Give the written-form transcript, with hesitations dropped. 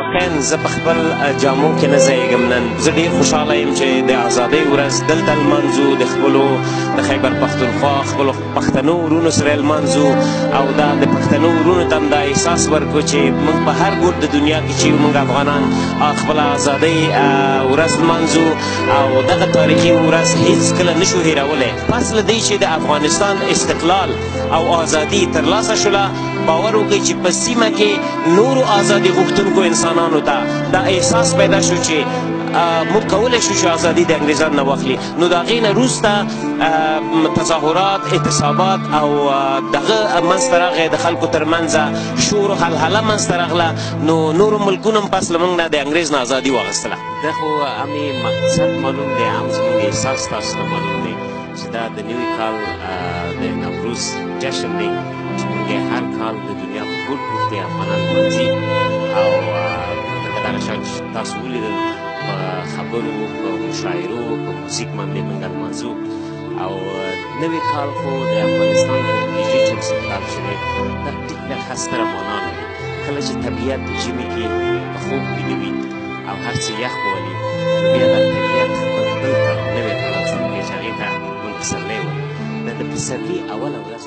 واقعا زه په خپل جامو کې نه ځایږم نن. زه ډېر خوشحاله یم چې د ازادۍ ورځ دلته لمانځو، د خپلو د خیبر پښتونخوا خپلو پښتنو ورونو سره لمانځو او دا د پښتنو ورونو ته هم دا احساس ورکړو چې موږ په هر ګوټ د دنیا کې چې موږ افغانان خپله ازادۍ ورځ لمانځو او دغه تاریخي ورځ هېڅکله نه شو هېرولی. پس له دې چې د افغانستان استقلال او ازادي ترلاسه شوله، باور وکړئ چې په سیمه کې نورو ازادي غوښتونکو انسانانو ته دا احساس پیدا شو چې موږ کولی شو چې ازادي د انګریزانو نه واخلي. نو د هغې نه وروسته تظاهرات، اعتصابات او دغه منځته راغی، د خلکو تر منځه شور و هلهله منځته راغله. نو نورو ملکونو هم پس له موږ نه د انګریز نه ازادي واخیستله. دا خو همې مقصد معلوم دی، هم زموږ احساس تاسو ته معلوم دی چې دا د نوي کال د نوروز جشن دی چې موږ یې هر کال د دنیا په ټول ګوټ کې افغانان لمانځي او لکه دغه شان چې تاسو ولیدل په خبرو، په مشاعرو، په موزیک باندې موږ لمانځو. او نوی کال خو د افغانستان خو هجري چمسي کال چې دی دا ډېره ښه ستره معنا لري. کله چې طبیعت د ژمي کې په خوب ویده وي او هر څه یخ وولي، بیا دا طبیعت خپل بل ته نوی کال راوستل کېږي چې هغې ته موږ پسرلی وایو. دا د پسرلي اوله ورځ